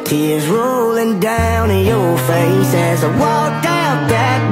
Tears rolling down in your face as I walked out that